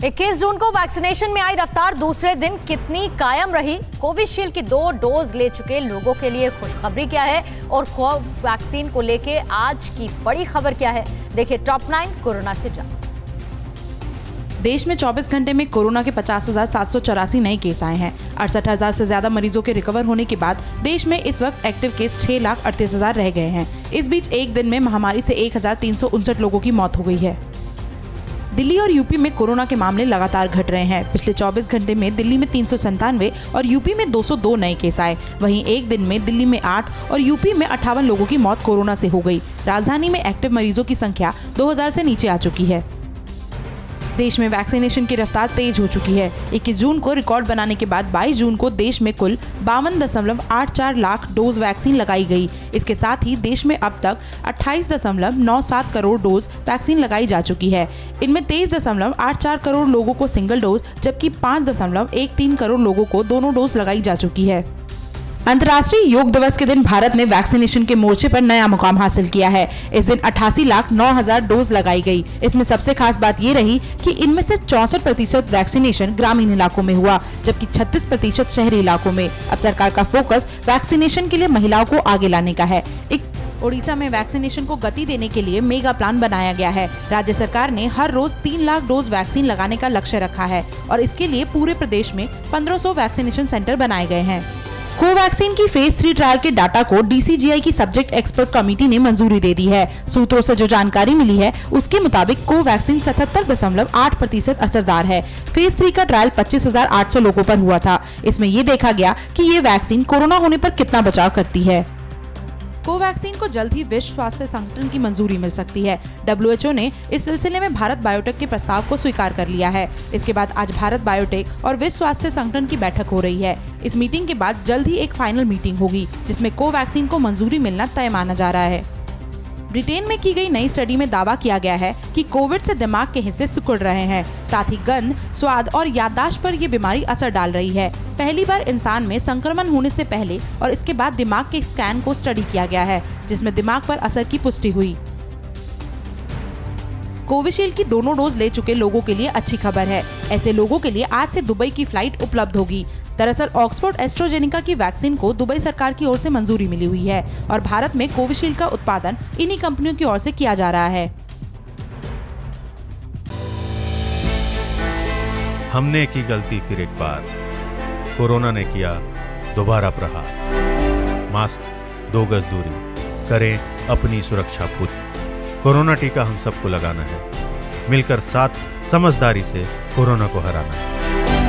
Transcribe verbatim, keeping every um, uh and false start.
इक्कीस जून को वैक्सीनेशन में आई रफ्तार दूसरे दिन कितनी कायम रही? कोविशील्ड की दो डोज ले चुके लोगों के लिए खुशखबरी क्या है और वैक्सीन को लेके आज की बड़ी खबर क्या है? देखिए टॉप नाइन कोरोना से जान। देश में चौबीस घंटे में कोरोना के पचास हजार सात सौ चौरासी नए केस आए हैं। अड़सठ हजार से ज्यादा मरीजों के रिकवर होने के बाद देश में इस वक्त एक्टिव केस छह लाख अड़तीस हजार रह गए हैं। इस बीच एक दिन में महामारी से एक हजार तीन सौ उनसठ लोगों की मौत हो गई है। दिल्ली और यूपी में कोरोना के मामले लगातार घट रहे हैं। पिछले चौबीस घंटे में दिल्ली में तीन सौ संतानवे और यूपी में दो सौ दो नए केस आए। वहीं एक दिन में दिल्ली में आठ और यूपी में अट्ठावन लोगों की मौत कोरोना से हो गई। राजधानी में एक्टिव मरीजों की संख्या दो हजार से नीचे आ चुकी है। देश में वैक्सीनेशन की रफ्तार तेज हो चुकी है। इक्कीस जून को रिकॉर्ड बनाने के बाद बाईस जून को देश में कुल बावन दशमलव आठ चार लाख डोज वैक्सीन लगाई गई। इसके साथ ही देश में अब तक अट्ठाईस दशमलव नौ सात करोड़ डोज वैक्सीन लगाई जा चुकी है। इनमें तेईस दशमलव आठ चार करोड़ लोगों को सिंगल डोज जबकि पाँच दशमलव एक तीन करोड़ लोगों को दोनों डोज लगाई जा चुकी है। अंतर्राष्ट्रीय योग दिवस के दिन भारत ने वैक्सीनेशन के मोर्चे पर नया मुकाम हासिल किया है। इस दिन अट्ठासी लाख नौ हजार डोज लगाई गई। इसमें सबसे खास बात ये रही कि इनमें से चौसठ प्रतिशत वैक्सीनेशन ग्रामीण इलाकों में हुआ जबकि छत्तीस प्रतिशत शहरी इलाकों में। अब सरकार का फोकस वैक्सीनेशन के लिए महिलाओं को आगे लाने का है। एक ओडिशा में वैक्सीनेशन को गति देने के लिए मेगा प्लान बनाया गया है। राज्य सरकार ने हर रोज तीन लाख डोज वैक्सीन लगाने का लक्ष्य रखा है और इसके लिए पूरे प्रदेश में पंद्रह सौ वैक्सीनेशन सेंटर बनाए गए हैं। कोवैक्सीन की फेज थ्री ट्रायल के डाटा को डी सी जी आई की सब्जेक्ट एक्सपर्ट कमेटी ने मंजूरी दे दी है। सूत्रों से जो जानकारी मिली है उसके मुताबिक कोवैक्सीन सतहत्तर दशमलव आठ प्रतिशत असरदार है। फेज थ्री का ट्रायल पच्चीस हजार आठ सौ लोगों पर हुआ था। इसमें ये देखा गया कि ये वैक्सीन कोरोना होने पर कितना बचाव करती है। कोवैक्सीन को जल्द ही विश्व स्वास्थ्य संगठन की मंजूरी मिल सकती है। डब्ल्यू एच ओ ने इस सिलसिले में भारत बायोटेक के प्रस्ताव को स्वीकार कर लिया है। इसके बाद आज भारत बायोटेक और विश्व स्वास्थ्य संगठन की बैठक हो रही है। इस मीटिंग के बाद जल्द ही एक फाइनल मीटिंग होगी जिसमें कोवैक्सीन को मंजूरी मिलना तय माना जा रहा है। ब्रिटेन में की गई नई स्टडी में दावा किया गया है कि कोविड से दिमाग के हिस्से सिकुड़ रहे हैं। साथ ही गंध, स्वाद और याददाश्त पर ये बीमारी असर डाल रही है। पहली बार इंसान में संक्रमण होने से पहले और इसके बाद दिमाग के स्कैन को स्टडी किया गया है जिसमें दिमाग पर असर की पुष्टि हुई। कोविशील्ड की दोनों डोज ले चुके लोगों के लिए अच्छी खबर है। ऐसे लोगों के लिए आज से दुबई की फ्लाइट उपलब्ध होगी। दरअसल ऑक्सफोर्ड एस्ट्राजेनेका की वैक्सीन को दुबई सरकार की ओर से मंजूरी मिली हुई है और भारत में कोविशील्ड का उत्पादन इन्हीं कंपनियों की ओर से किया जा रहा है। हमने की गलती फिर एक बार, कोरोना ने किया दोबारा प्रहार। मास्क, दो गज दूरी, करें अपनी सुरक्षा पूरी। कोरोना टीका हम सबको लगाना है, मिलकर साथ समझदारी से कोरोना को हराना है।